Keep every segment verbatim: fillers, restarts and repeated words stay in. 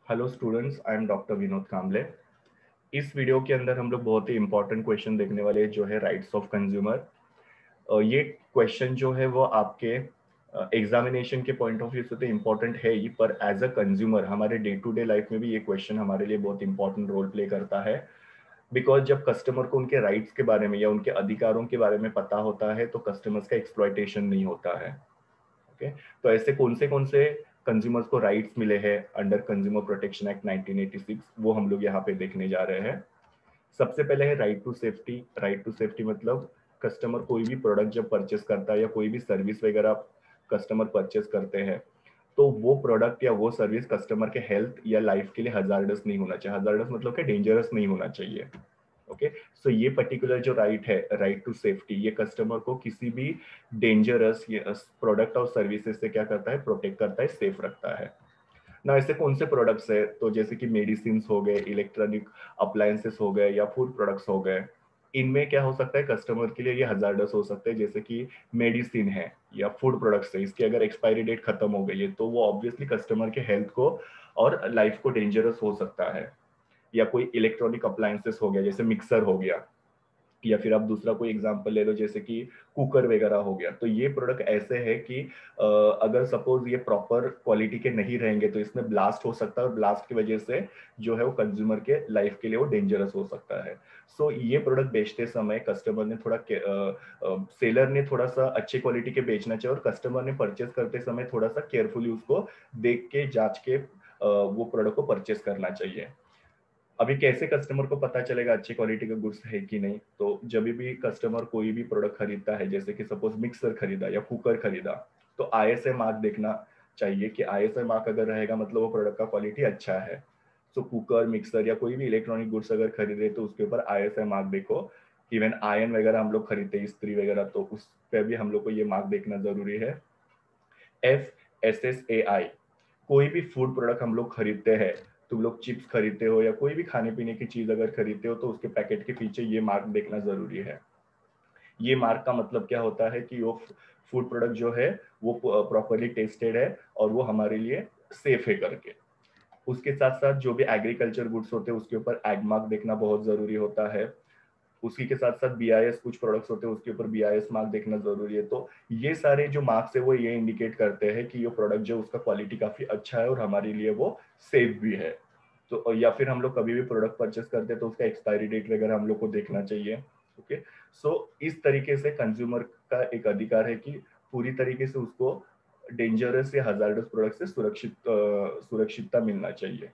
Hello students, I am doctor Vinod Kamle. इस video के अंदर हम लोग बहुत ही इंपॉर्टेंट क्वेश्चन देखने वाले हैं, जो है राइट्स ऑफ कंज्यूमर। ये क्वेश्चन जो है वो आपके एग्जामिनेशन के पॉइंट ऑफ व्यू से तो इम्पोर्टेंट है ही, पर एज अ कंज्यूमर हमारे डे टू डे लाइफ में भी ये क्वेश्चन हमारे लिए बहुत इंपॉर्टेंट रोल प्ले करता है। बिकॉज जब कस्टमर को उनके राइट्स के बारे में या उनके अधिकारों के बारे में पता होता है तो कस्टमर्स का एक्सप्लॉयटेशन नहीं होता है। ओके, तो ऐसे कौन से कौन से कंज्यूमर्स को राइट्स मिले हैं under consumer protection act nineteen eighty six, वो हम लोग यहाँ पे देखने जा रहे हैं। सबसे पहले है right to safety. Right to safety मतलब कस्टमर कोई भी प्रोडक्ट जब परचेस करता है या कोई भी सर्विस वगैरह कस्टमर परचेस करते हैं, तो वो प्रोडक्ट या वो सर्विस कस्टमर के हेल्थ या लाइफ के लिए हजार्डस नहीं होना चाहिए। हजार्डस मतलब कि डेंजरस नहीं होना चाहिए। ओके, सो ये पर्टिकुलर जो राइट है, राइट टू सेफ्टी, ये कस्टमर को किसी भी डेंजरस प्रोडक्ट और सर्विसेज से क्या करता है, प्रोटेक्ट करता है, सेफ रखता है ना। ऐसे कौन से प्रोडक्ट्स है, तो जैसे कि मेडिसिन हो गए, इलेक्ट्रॉनिक अप्लायंसेस हो गए या फूड प्रोडक्ट्स हो गए, इनमें क्या हो सकता है कस्टमर के लिए ये हजार्डस हो सकते हैं। जैसे कि मेडिसिन है या फूड प्रोडक्ट्स है, इसकी अगर एक्सपायरी डेट खत्म हो गई है तो वो ऑब्वियसली कस्टमर के हेल्थ को और लाइफ को डेंजरस हो सकता है। या कोई इलेक्ट्रॉनिक अप्लायंसेस हो गया, जैसे मिक्सर हो गया, या फिर आप दूसरा कोई एग्जांपल ले लो जैसे कि कुकर वगैरह हो गया। तो ये प्रोडक्ट ऐसे है कि अ, अगर सपोज ये प्रॉपर क्वालिटी के नहीं रहेंगे तो इसमें ब्लास्ट हो सकता है, और ब्लास्ट की वजह से जो है वो कंज्यूमर के लाइफ के लिए वो डेंजरस हो सकता है। सो so, ये प्रोडक्ट बेचते समय कस्टमर ने थोड़ा सेलर ने थोड़ा सा अच्छी क्वालिटी के बेचना चाहिए, और कस्टमर ने परचेस करते समय थोड़ा सा केयरफुली उसको देख के जांच के अ, वो प्रोडक्ट को परचेस करना चाहिए। अभी कैसे कस्टमर को पता चलेगा अच्छी क्वालिटी का गुड्स है कि नहीं, तो जब भी कस्टमर कोई भी प्रोडक्ट खरीदता है, जैसे कि सपोज मिक्सर खरीदा या कुकर खरीदा, तो आईएसआई मार्क देखना चाहिए कि आईएसआई मार्क अगर रहेगा मतलब वो प्रोडक्ट का क्वालिटी अच्छा है। सो कुकर, मिक्सर या कोई भी इलेक्ट्रॉनिक गुड्स अगर खरीदे तो उसके ऊपर आईएसआई मार्क देखो। इवन आयन वगैरह हम लोग खरीदते हैं, इस्त्री वगैरह, तो उस पर भी हम लोग को ये मार्क देखना जरूरी है। F S S A I, कोई भी फूड प्रोडक्ट हम लोग खरीदते हैं, तुम लोग चिप्स खरीदते हो या कोई भी खाने पीने की चीज अगर खरीदते हो तो उसके पैकेट के पीछे ये मार्क देखना जरूरी है। ये मार्क का मतलब क्या होता है कि वो फूड प्रोडक्ट जो है वो प्रॉपरली टेस्टेड है और वो हमारे लिए सेफ है करके। उसके साथ साथ जो भी एग्रीकल्चर गुड्स होते हैं उसके ऊपर एग मार्क देखना बहुत जरूरी होता है। उसी के साथ साथ बीआईएस, कुछ प्रोडक्ट्स होते हैं उसके ऊपर बीआईएस मार्क देखना जरूरी है। तो ये सारे जो मार्क्स है वो ये इंडिकेट करते हैं कि ये प्रोडक्ट जो उसका क्वालिटी काफी अच्छा है और हमारे लिए वो सेफ भी है। तो या फिर हम लोग कभी भी प्रोडक्ट परचेस करते हैं तो उसका एक्सपायरी डेट वगैरह हम लोग को देखना चाहिए। ओके, सो इस तरीके से कंज्यूमर का एक अधिकार है कि पूरी तरीके से उसको डेंजरस या हजार्डस प्रोडक्ट से सुरक्षित सुरक्षितता मिलना चाहिए।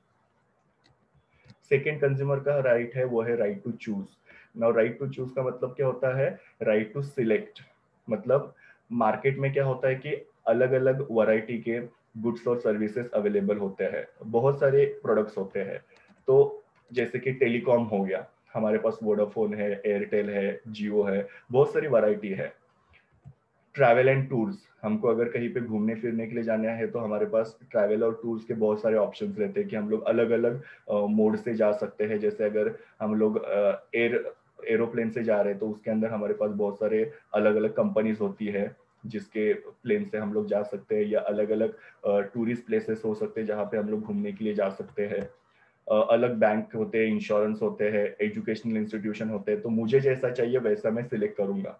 सेकेंड कंज्यूमर का राइट है वो है right to choose. Now right to choose का मतलब क्या होता है, राइट टू सिलेक्ट। मतलब मार्केट में क्या होता है कि अलग अलग वैरायटी के गुड्स और सर्विसेज अवेलेबल होते हैं, बहुत सारे प्रोडक्ट्स होते हैं। तो जैसे कि टेलीकॉम हो गया, हमारे पास वोडाफोन है, एयरटेल है, जियो है, बहुत सारी वैरायटी है। ट्रैवल एंड टूर्स, हमको अगर कहीं पे घूमने फिरने के लिए जाना है तो हमारे पास ट्रैवल और टूर्स के बहुत सारे ऑप्शंस रहते हैं कि हम लोग अलग अलग मोड से जा सकते हैं। जैसे अगर हम लोग एयर एरोप्लेन से जा रहे हैं तो उसके अंदर हमारे पास बहुत सारे अलग अलग कंपनीज होती है जिसके प्लेन से हम लोग जा सकते हैं, या अलग अलग टूरिस्ट प्लेसेस हो सकते हैं जहाँ पे हम लोग घूमने के लिए जा सकते हैं। अ, अलग बैंक होते हैं, इंश्योरेंस होते हैं, एजुकेशनल इंस्टीट्यूशन होते हैं। तो मुझे जैसा चाहिए वैसा मैं सिलेक्ट करूंगा।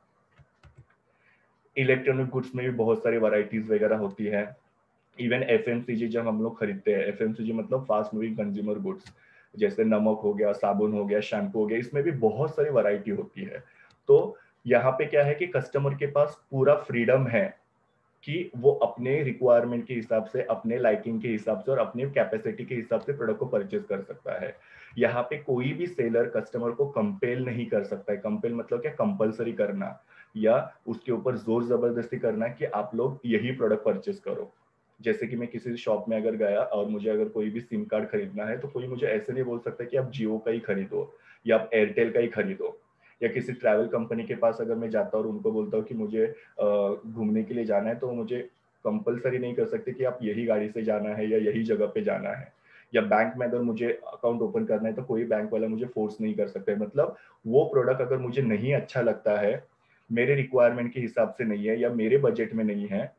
इलेक्ट्रॉनिक गुड्स में भी बहुत सारी वैरायटीज वगैरह होती है। इवन एफएमसीजी जब हम लोग खरीदते हैं, एफएमसीजी मतलब फास्ट मूविंग कंज्यूमर गुड्स, जैसे नमक हो गया, साबुन हो गया, शैम्पू हो गया, इसमें भी बहुत सारी वैरायटी होती है। तो यहाँ पे क्या है कि कस्टमर के पास पूरा फ्रीडम है कि वो अपने रिक्वायरमेंट के हिसाब से, अपने लाइकिंग के हिसाब से और अपने कैपेसिटी के हिसाब से प्रोडक्ट को परचेज कर सकता है। यहाँ पे कोई भी सेलर कस्टमर को कंपेल नहीं कर सकता है। कंपेल मतलब क्या, कंपलसरी करना या उसके ऊपर जोर जबरदस्ती करना कि आप लोग यही प्रोडक्ट परचेज करो। जैसे कि मैं किसी शॉप में अगर गया और मुझे अगर कोई भी सिम कार्ड खरीदना है तो कोई मुझे ऐसे नहीं बोल सकता कि आप जियो का ही खरीदो या आप एयरटेल का ही खरीदो। या किसी ट्रैवल कंपनी के पास अगर मैं जाता हूँ और उनको बोलता हूँ कि मुझे घूमने के लिए जाना है, तो मुझे कंपलसरी नहीं कर सकते कि आप यही गाड़ी से जाना है या यही जगह पे जाना है। या बैंक में अगर मुझे अकाउंट ओपन करना है तो कोई बैंक वाला मुझे फोर्स नहीं कर सकता है। मतलब वो प्रोडक्ट अगर मुझे नहीं अच्छा लगता है, मेरे रिक्वायरमेंट के हिसाब से नहीं है या मेरे बजट में नहीं है,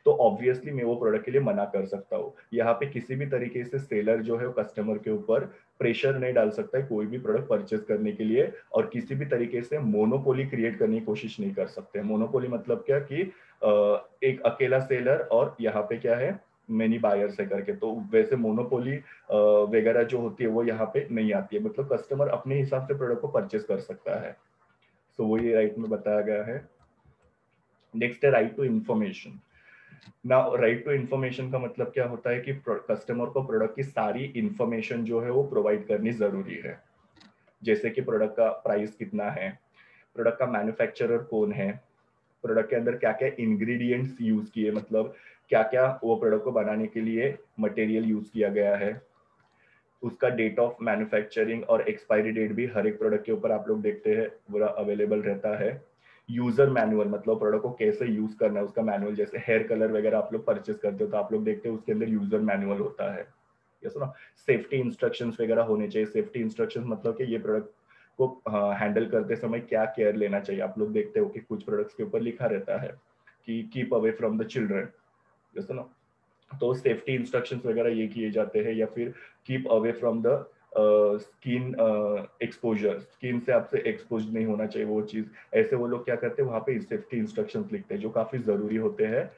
तो ऑब्वियसली मैं वो प्रोडक्ट के लिए मना कर सकता हूँ। यहाँ पे किसी भी तरीके से सेलर जो है वो कस्टमर के ऊपर प्रेशर नहीं डाल सकता है कोई भी प्रोडक्ट परचेज करने के लिए, और किसी भी तरीके से मोनोपोली क्रिएट करने की कोशिश नहीं कर सकते। मोनोपोली मतलब क्या कि एक अकेला सेलर और यहाँ पे क्या है मेनी बायर्स है करके, तो वैसे मोनोपोली वगैरह जो होती है वो यहाँ पे नहीं आती है। मतलब कस्टमर अपने हिसाब से प्रोडक्ट को परचेज कर सकता है। सो so, वो ये राइट में बताया गया है। नेक्स्ट है राइट टू इंफॉर्मेशन। ना राइट टू इन्फॉर्मेशन का मतलब क्या होता है कि कस्टमर को प्रोडक्ट की सारी इंफॉर्मेशन जो है वो प्रोवाइड करनी जरूरी है। जैसे कि प्रोडक्ट का प्राइस कितना है, प्रोडक्ट का मैन्युफैक्चरर कौन है, प्रोडक्ट के अंदर क्या क्या इंग्रेडिएंट्स यूज किए, मतलब क्या क्या वो प्रोडक्ट को बनाने के लिए मटेरियल यूज किया गया है, उसका डेट ऑफ मैन्युफैक्चरिंग और एक्सपायरी डेट भी हर एक प्रोडक्ट के ऊपर आप लोग देखते हैं पूरा अवेलेबल रहता है। यूजर मैनुअल मतलब प्रोडक्ट को कैसे यूज करना है उसका मैनुअल, जैसे हेयर कलर वगैरह आप लोग परचेस करते हो तो आप लोग देखते हो उसके अंदर यूजर मैनुअल होता है। यस ना। सेफ्टी इंस्ट्रक्शंस वगैरह होने चाहिए। सेफ्टी इंस्ट्रक्शंस मतलब कि ये प्रोडक्ट को हैंडल करते समय क्या केयर लेना चाहिए। आप लोग देखते हो कि कुछ प्रोडक्ट्स के ऊपर लिखा रहता है कि keep away from the children, yes ना। तो सेफ्टी इंस्ट्रक्शंस वगैरह ये किए जाते हैं। या फिर keep away from the skin exposure, skin से आपसे एक्सपोज नहीं होना चाहिए वो चीज। ऐसे वो लोग क्या करते हैं वहां पे सेफ्टी इंस्ट्रक्शंस लिखते हैं जो काफी जरूरी होते हैं।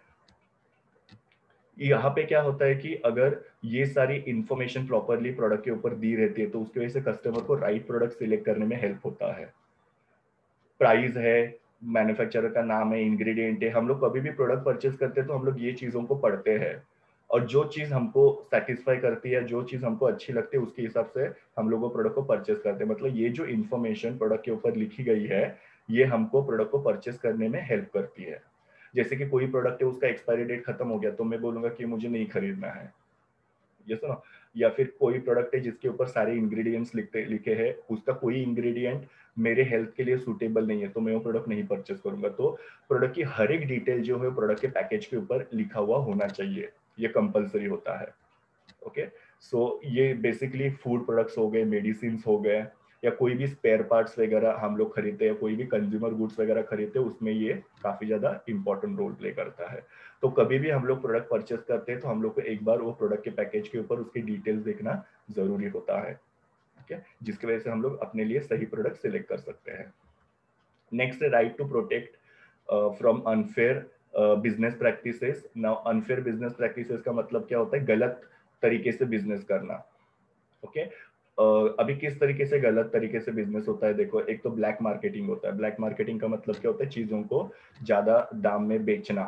यहाँ पे क्या होता है कि अगर ये सारी इंफॉर्मेशन प्रॉपरली प्रोडक्ट के ऊपर दी रहती है तो उसकी वजह से कस्टमर को राइट प्रोडक्ट सिलेक्ट करने में हेल्प होता है। प्राइस है, मैन्युफैक्चरर का नाम है, इंग्रेडिएंट है। हम लोग कभी भी प्रोडक्ट परचेज करते हैं तो हम लोग ये चीजों को पढ़ते हैं, और जो चीज हमको सेटिस्फाई करती है, जो चीज हमको अच्छी लगती है उसके हिसाब से हम लोग वो प्रोडक्ट को परचेज करते हैं। मतलब ये जो इन्फॉर्मेशन प्रोडक्ट के ऊपर लिखी गई है ये हमको प्रोडक्ट को परचेज करने में हेल्प करती है। जैसे कि कोई प्रोडक्ट है उसका एक्सपायरी डेट खत्म हो गया तो मैं बोलूंगा कि मुझे नहीं खरीदना है, ये सुनो। या फिर कोई प्रोडक्ट है जिसके ऊपर सारे इंग्रेडिएंट्स लिखते लिखे हैं, उसका कोई इंग्रेडिएंट मेरे हेल्थ के लिए सूटेबल नहीं है तो मैं वो प्रोडक्ट नहीं परचेस करूंगा। तो प्रोडक्ट की हर एक डिटेल जो है प्रोडक्ट के पैकेज के ऊपर लिखा हुआ होना चाहिए, ये कंपलसरी होता है। ओके, सो ये बेसिकली फूड प्रोडक्ट्स हो गए, मेडिसिन हो गए, या कोई भी स्पेयर पार्ट्स वगैरह हम लोग खरीदते हैं, कोई भी कंज्यूमर गुड्स वगैरह खरीदते हैं, उसमें ये काफी ज्यादा इंपॉर्टेंट रोल प्ले करता है। तो कभी भी हम लोग प्रोडक्ट परचेस करते हैं तो हम लोग को एक बार वो प्रोडक्ट के पैकेज के ऊपर उसकी डिटेल्स देखना जरूरी होता है, ठीक है, जिसकी वजह से हम लोग अपने लिए सही प्रोडक्ट सिलेक्ट कर सकते हैं। नेक्स्ट है right to protect from unfair business practices. Now unfair business practices का मतलब क्या होता है, गलत तरीके से बिजनेस करना। Okay okay? uh, अभी किस तरीके से गलत तरीके से बिजनेस होता है, देखो एक तो ब्लैक मार्केटिंग होता है। ब्लैक मार्केटिंग का मतलब क्या होता है, चीजों को ज्यादा दाम में बेचना।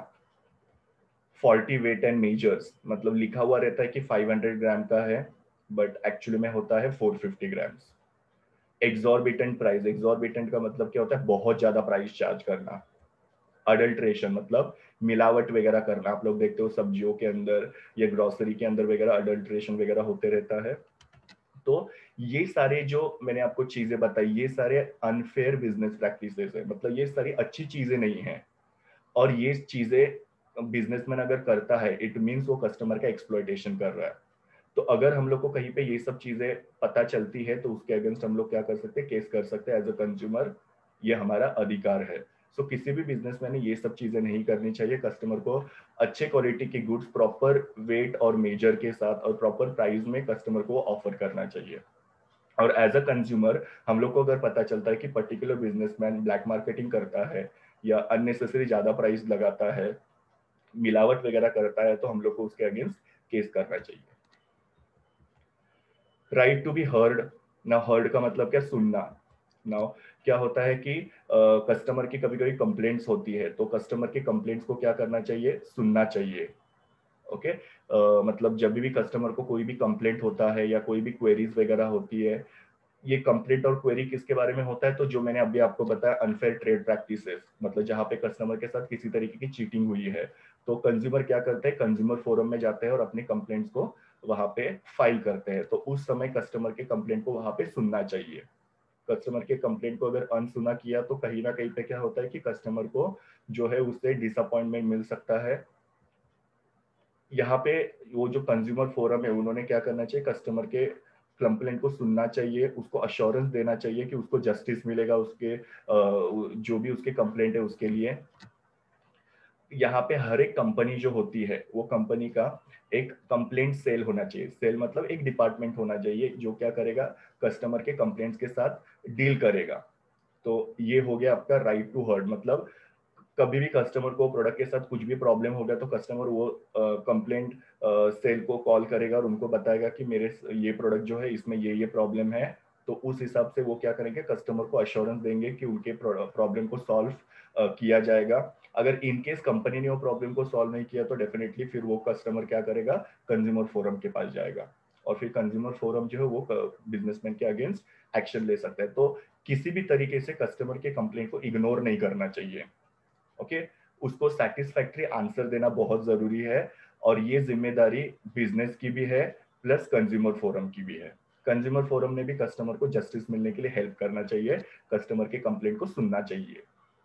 फॉल्टी वेट एंड मेजर्स मतलब लिखा हुआ रहता है कि पाँच सौ ग्राम का है बट एक्चुअली में होता है चार सौ पचास ग्राम्स। एग्जॉर्बिटेंट प्राइस, एग्जॉर्बिटेंट का मतलब क्या होता है, बहुत ज्यादा प्राइस चार्ज करना। अडल्ट्रेशन मतलब मिलावट वगैरह करना। आप लोग देखते हो सब्जियों के अंदर या ग्रोसरी के अंदर वगैरह अडल्ट्रेशन वगैरह होते रहता है। तो ये सारे जो मैंने आपको चीजें बताई ये सारे अनफेयर बिजनेस प्रैक्टिसेस है, मतलब ये सारी अच्छी चीजें नहीं है। और ये चीजें बिजनेसमैन अगर करता है इट मीन्स वो कस्टमर का एक्सप्लॉयटेशन कर रहा है। तो अगर हम लोग को कहीं पे ये सब चीजें पता चलती है तो उसके अगेंस्ट हम लोग क्या कर सकते हैं, केस कर सकते हैं एज अ कंज्यूमर, ये हमारा अधिकार है। सो so, किसी भी बिजनेसमैन ने ये सब चीजें नहीं करनी चाहिए। कस्टमर को अच्छे क्वालिटी की गुड्स प्रॉपर वेट और मेजर के साथ और प्रॉपर प्राइस में कस्टमर को ऑफर करना चाहिए। और एज अ कंज्यूमर हम लोग को अगर पता चलता है कि पर्टिकुलर बिजनेसमैन ब्लैक मार्केटिंग करता है या अननेसेसरी ज्यादा प्राइस लगाता है, मिलावट वगैरह करता है, तो हम लोग को उसके अगेंस्ट केस करना चाहिए। Right to be heard. ना हर्ड का मतलब क्या, सुनना। नाउ क्या होता है कि कस्टमर uh, की कभी कभी कंप्लेंट्स होती है तो कस्टमर की कंप्लेंट्स को क्या करना चाहिए, सुनना चाहिए। Okay okay? uh, मतलब जब भी कस्टमर को कोई भी कंप्लेंट होता है या कोई भी क्वेरीज वगैरह होती है, ये कंप्लेंट और क्वेरी किसके बारे में होता है, तो जो मैंने अभी आपको बताया अनफेयर ट्रेड प्रैक्टिसेस, मतलब जहां पे कस्टमर के साथ किसी तरीके की चीटिंग हुई है, तो कंज्यूमर क्या करते हैं, कंज्यूमर फोरम में जाते हैं और अपनी कंप्लेंट्स को वहां पे फाइल करते हैं। तो उस समय कस्टमर के कंप्लेंट को वहां पे सुनना चाहिए। कस्टमर के कंप्लेंट को अगर अनसुना किया तो कहीं ना कहीं पे क्या होता है कि कस्टमर को जो है उससे डिसअपॉइंटमेंट मिल सकता है। यहाँ पे वो जो कंज्यूमर फोरम है उन्होंने क्या करना चाहिए, कस्टमर के कंप्लेंट को सुनना चाहिए, उसको अश्योरेंस देना चाहिए कि उसको जस्टिस मिलेगा उसके जो भी उसके कंप्लेंट है उसके लिए। यहाँ पे हर एक कंपनी जो होती है वो कंपनी का एक कंप्लेंट सेल होना चाहिए। सेल मतलब एक डिपार्टमेंट होना चाहिए जो क्या करेगा, कस्टमर के कंप्लेंट्स के साथ डील करेगा। तो ये हो गया आपका राइट टू हर्ड, मतलब कभी भी कस्टमर को प्रोडक्ट के साथ कुछ भी प्रॉब्लम हो गया तो कस्टमर वो कंप्लेंट सेल को कॉल करेगा और उनको बताएगा कि मेरे ये प्रोडक्ट जो है इसमें ये ये प्रॉब्लम है। तो उस हिसाब से वो क्या करेंगे, कस्टमर को अश्योरेंस देंगे कि उनके प्रॉब्लम को सॉल्व किया जाएगा। अगर इन केस कंपनी ने वो प्रॉब्लम को सॉल्व नहीं किया तो डेफिनेटली फिर वो कस्टमर क्या करेगा, कंज्यूमर फोरम के पास जाएगा और फिर कंज्यूमर फोरम जो है वो बिजनेसमैन के अगेंस्ट एक्शन ले सकता है। तो किसी भी तरीके से कस्टमर के कंप्लेंट को इग्नोर नहीं करना चाहिए। ओके, उसको सेटिस्फैक्टरी आंसर देना बहुत जरूरी है और ये जिम्मेदारी बिजनेस की भी है प्लस कंज्यूमर फोरम की भी है। कंज्यूमर फोरम ने भी कस्टमर को जस्टिस मिलने के लिए हेल्प करना चाहिए, कस्टमर के कंप्लेंट को सुनना चाहिए।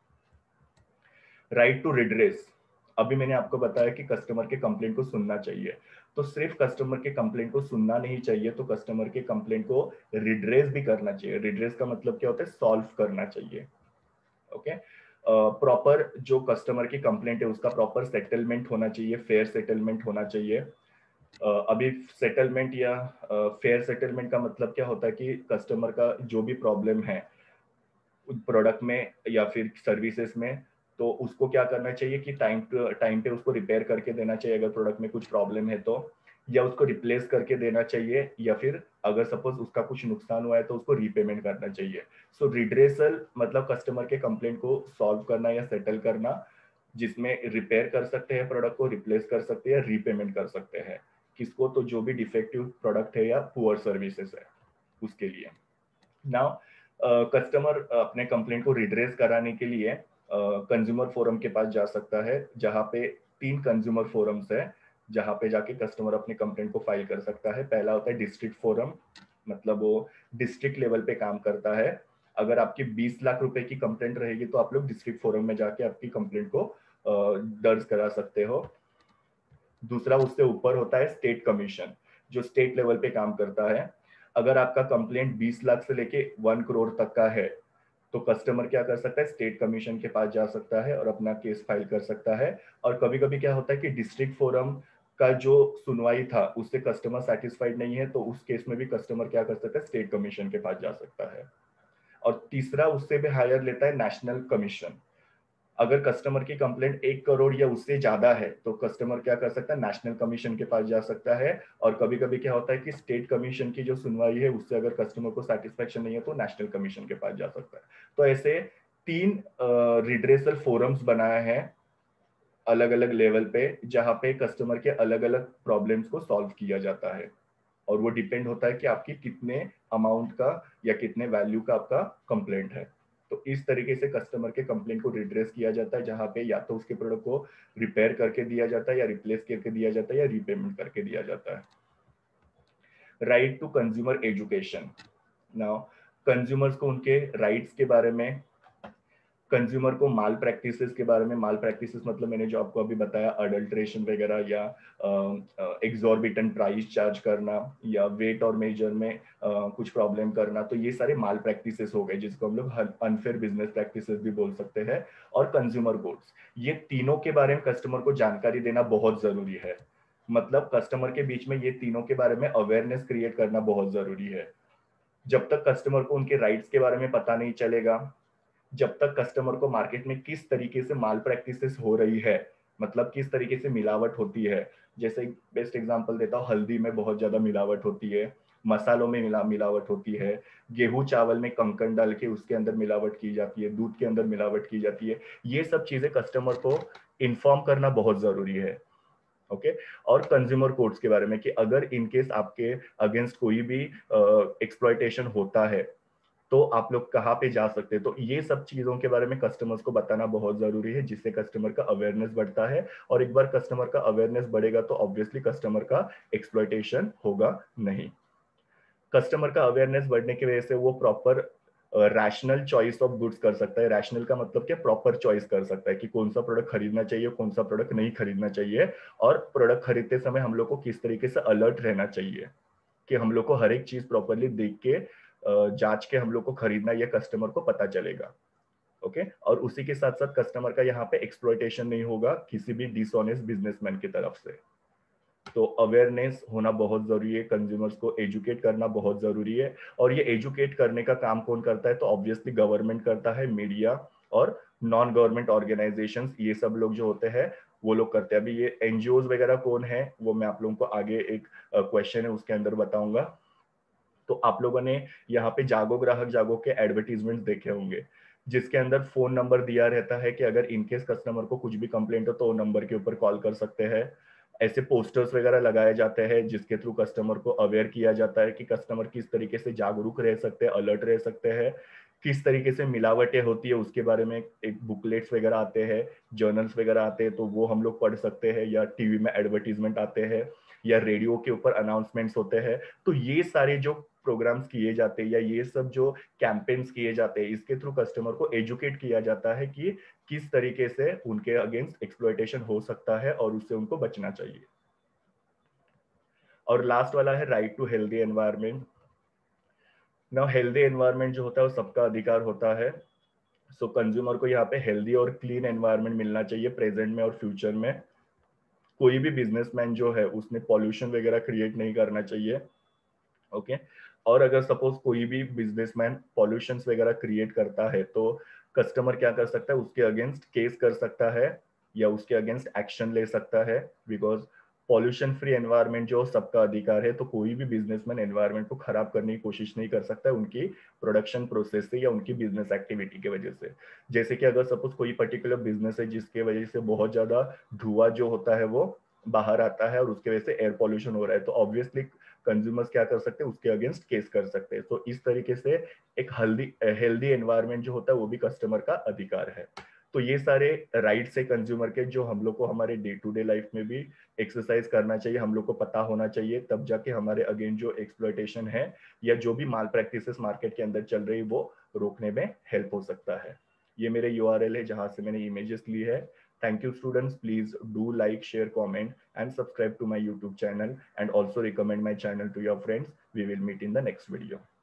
राइट टू रिड्रेस, अभी मैंने आपको बताया कि कस्टमर के कंप्लेंट को सुनना चाहिए, तो सिर्फ कस्टमर के कंप्लेंट को सुनना नहीं चाहिए, तो कस्टमर के कंप्लेंट को रिड्रेस भी करना चाहिए। रिड्रेस का मतलब क्या होता है, सॉल्व करना चाहिए। ओके, प्रॉपर uh, जो कस्टमर की कंप्लेंट है उसका प्रॉपर सेटलमेंट होना चाहिए, फेयर सेटलमेंट होना चाहिए। uh, अभी सेटलमेंट या फेयर uh, सेटलमेंट का मतलब क्या होता है कि कस्टमर का जो भी प्रॉब्लम है प्रोडक्ट में या फिर सर्विसेज में, तो उसको क्या करना चाहिए कि टाइम टाइम पे उसको रिपेयर करके देना चाहिए अगर प्रोडक्ट में कुछ प्रॉब्लम है तो, या उसको रिप्लेस करके देना चाहिए, या फिर अगर सपोज उसका कुछ नुकसान हुआ है तो उसको रीपेमेंट करना चाहिए। सो रिड्रेसल मतलब कस्टमर के कंप्लेंट को सॉल्व करना या सेटल करना, जिसमें रिपेयर कर सकते हैं प्रोडक्ट को, रिप्लेस कर सकते हैं, रीपेमेंट कर सकते हैं किसको, तो जो भी डिफेक्टिव प्रोडक्ट है या पुअर सर्विसेज है उसके लिए। नाउ कस्टमर अपने कंप्लेंट को रिड्रेस कराने के लिए कंज्यूमर uh, फोरम के पास जा सकता है, जहां पे तीन कंज्यूमर फोरम्स है जहां पे जाके कस्टमर अपने कंप्लेंट को फाइल कर सकता है। पहला होता है डिस्ट्रिक्ट फोरम, मतलब वो डिस्ट्रिक्ट लेवल पे काम करता है। अगर आपकी बीस लाख रुपए की कंप्लेंट रहेगी तो आप लोग डिस्ट्रिक्ट फोरम में जाके आपकी कंप्लेंट को दर्ज uh, करा सकते हो। दूसरा उससे ऊपर होता है स्टेट कमीशन, जो स्टेट लेवल पे काम करता है। अगर आपका कंप्लेंट बीस लाख से लेके वन करोड़ तक का है तो कस्टमर क्या कर सकता है, स्टेट कमीशन के पास जा सकता है और अपना केस फाइल कर सकता है। और कभी कभी क्या होता है कि डिस्ट्रिक्ट फोरम का जो सुनवाई था उससे कस्टमर सेटिस्फाइड नहीं है तो उस केस में भी कस्टमर क्या कर सकता है, स्टेट कमीशन के पास जा सकता है। और तीसरा उससे भी हायर लेता है नेशनल कमीशन। अगर कस्टमर की कंप्लेंट एक करोड़ या उससे ज्यादा है तो कस्टमर क्या कर सकता है, नेशनल कमीशन के पास जा सकता है। और कभी कभी क्या होता है कि स्टेट कमीशन की जो सुनवाई है उससे अगर कस्टमर को सेटिस्फेक्शन नहीं है तो नेशनल कमीशन के पास जा सकता है। तो ऐसे तीन रिड्रेसल फोरम्स बनाए हैं अलग अलग लेवल पे, जहां पे कस्टमर के अलग अलग प्रॉब्लम्स को सॉल्व किया जाता है। और वो डिपेंड होता है कि आपकी कितने अमाउंट का या कितने वैल्यू का आपका कंप्लेंट है। तो इस तरीके से कस्टमर के कंप्लेंट को रिड्रेस किया जाता है, जहां पे या तो उसके प्रोडक्ट को रिपेयर करके दिया जाता है या रिप्लेस करके दिया जाता है या रीपेमेंट करके दिया जाता है। Right to consumer education, now consumers को उनके राइट्स के बारे में, कंज्यूमर को माल प्रैक्टिसेस के बारे में, माल प्रैक्टिसेस मतलब मैंने जो आपको अभी बताया अडल्ट्रेशन वगैरह या एग्जॉर्बिटेंट प्राइस चार्ज करना या वेट और मेजर में uh, कुछ प्रॉब्लम करना, तो ये सारे माल प्रैक्टिसेस हो गए जिसको हम लोग अनफेयर बिजनेस प्रैक्टिसेस भी बोल सकते हैं। और कंज्यूमर गुड्स, ये तीनों के बारे में कस्टमर को जानकारी देना बहुत जरूरी है। मतलब कस्टमर के बीच में ये तीनों के बारे में अवेयरनेस क्रिएट करना बहुत जरूरी है। जब तक कस्टमर को उनके राइट्स के बारे में पता नहीं चलेगा, जब तक कस्टमर को मार्केट में किस तरीके से माल प्रैक्टिसेस हो रही है, मतलब किस तरीके से मिलावट होती है, जैसे बेस्ट एग्जांपल देता हूँ, हल्दी में बहुत ज्यादा मिलावट होती है, मसालों में मिला मिलावट होती है, गेहूं चावल में कंकड़ डाल के उसके अंदर मिलावट की जाती है, दूध के अंदर मिलावट की जाती है। ये सब चीजें कस्टमर को इन्फॉर्म करना बहुत जरूरी है। Okay okay? और कंज्यूमर कोर्ट्स के बारे में कि अगर इनकेस आपके अगेंस्ट कोई भी एक्सप्लॉयटेशन uh, होता है तो आप लोग कहाँ पे जा सकते हैं। तो ये सब चीजों के बारे में कस्टमर्स को बताना बहुत जरूरी है, जिससे कस्टमर का अवेयरनेस बढ़ता है। और एक बार कस्टमर का अवेयरनेस बढ़ेगा तो ऑब्वियसली कस्टमर का एक्सप्लॉयटेशन होगा नहीं। कस्टमर का अवेयरनेस बढ़ने की वजह से वो proper rational choice of goods कर सकता है। रैशनल का मतलब क्या, प्रॉपर चॉइस कर सकता है कि कौन सा प्रोडक्ट खरीदना चाहिए, कौन सा प्रोडक्ट नहीं खरीदना चाहिए। और प्रोडक्ट खरीदते समय हम लोग को किस तरीके से अलर्ट रहना चाहिए कि हम लोग को हर एक चीज प्रॉपरली देख के जांच के हम लोग को खरीदना, यह कस्टमर को पता चलेगा। Okay okay? और उसी के साथ साथ कस्टमर का यहाँ पे एक्सप्लॉयटेशन नहीं होगा किसी भी डिसऑनेस्ट बिजनेसमैन की तरफ से। तो अवेयरनेस होना बहुत जरूरी है, कंज्यूमर्स को एजुकेट करना बहुत जरूरी है। और ये एजुकेट करने का काम कौन करता है? तो ऑब्वियसली गवर्नमेंट करता है, मीडिया और नॉन गवर्नमेंट ऑर्गेनाइजेशंस, ये सब लोग जो होते हैं वो लोग करते हैं। अभी ये एनजीओ वगैरह कौन है वो मैं आप लोगों को आगे एक क्वेश्चन है उसके अंदर बताऊंगा। तो आप लोगों ने यहाँ पे जागो ग्राहक जागो के एडवर्टीजमेंट देखे होंगे, जिसके अंदर फोन नंबर दिया रहता है कि अगर इनकेस कस्टमर को कुछ भी कंप्लेंट हो तो वो नंबर के ऊपर कॉल कर सकते हैं। ऐसे पोस्टर्स वगैरह लगाए जाते हैं जिसके थ्रू कस्टमर को अवेयर किया जाता है कि कस्टमर किस तरीके से जागरूक रह सकते हैं, अलर्ट रह सकते हैं, किस तरीके से मिलावटें होती है उसके बारे में एक बुकलेट्स वगैरह आते हैं, जर्नल्स वगैरह आते हैं, तो वो हम लोग पढ़ सकते हैं, या टीवी में एडवर्टीजमेंट आते हैं, या रेडियो के ऊपर अनाउंसमेंट्स होते हैं। तो ये सारे जो प्रोग्राम्स किए जाते हैं या ये सब जो कैंपेन्स किए जाते हैं, इसके थ्रू कस्टमर को एजुकेट किया जाता है कि किस तरीके से उनके अगेंस्ट एक्सप्लॉयटेशन हो सकता है और उससे उनको बचना चाहिए। और लास्ट वाला है राइट टू हेल्दी एनवायरनमेंट। ना हेल्दी एनवायरनमेंट जो होता है वो सबका अधिकार होता है। सो so, कंज्यूमर को यहाँ पे हेल्दी और क्लीन एनवायरनमेंट मिलना चाहिए प्रेजेंट में और फ्यूचर में। कोई भी बिजनेसमैन जो है उसने पॉल्यूशन वगैरह क्रिएट नहीं करना चाहिए। Okay okay? और अगर सपोज कोई भी बिजनेसमैन पॉल्यूशन वगैरह क्रिएट करता है तो कस्टमर क्या कर सकता है? उसके अगेंस्ट केस कर सकता है या उसके अगेंस्ट एक्शन ले सकता है, बिकॉज पॉल्यूशन फ्री एनवायरनमेंट जो सबका अधिकार है। तो कोई भी बिजनेसमैन एनवायरनमेंट को खराब करने की कोशिश नहीं कर सकता है उनकी प्रोडक्शन प्रोसेस से या उनकी बिजनेस एक्टिविटी की वजह से। जैसे कि अगर सपोज कोई पर्टिकुलर बिजनेस है जिसके वजह से बहुत ज्यादा धुआं जो होता है वो बाहर आता है और उसके वजह से एयर पॉल्यूशन हो रहा है, तो ऑब्वियसली कंज्यूमर्स क्या कर सकते हैं? उसके अगेंस्ट केस कर सकते हैं। तो इस तरीके से एक हेल्दी हेल्दी एनवायरनमेंट जो होता है वो भी कस्टमर का अधिकार है। तो ये सारे राइट्स है कंज्यूमर के जो हम लोग को हमारे डे टू डे लाइफ में भी एक्सरसाइज करना चाहिए, हम लोग को पता होना चाहिए, तब जाके हमारे अगेंस्ट जो एक्सप्लॉयटेशन है या जो भी माल प्रैक्टिसेस मार्केट के अंदर चल रही वो रोकने में हेल्प हो सकता है। ये मेरे यूआरएल है जहां से मैंने इमेजेस ली है। Thank you students, please do like, share, comment and subscribe to my YouTube channel and also recommend my channel to your friends. We will meet in the next video.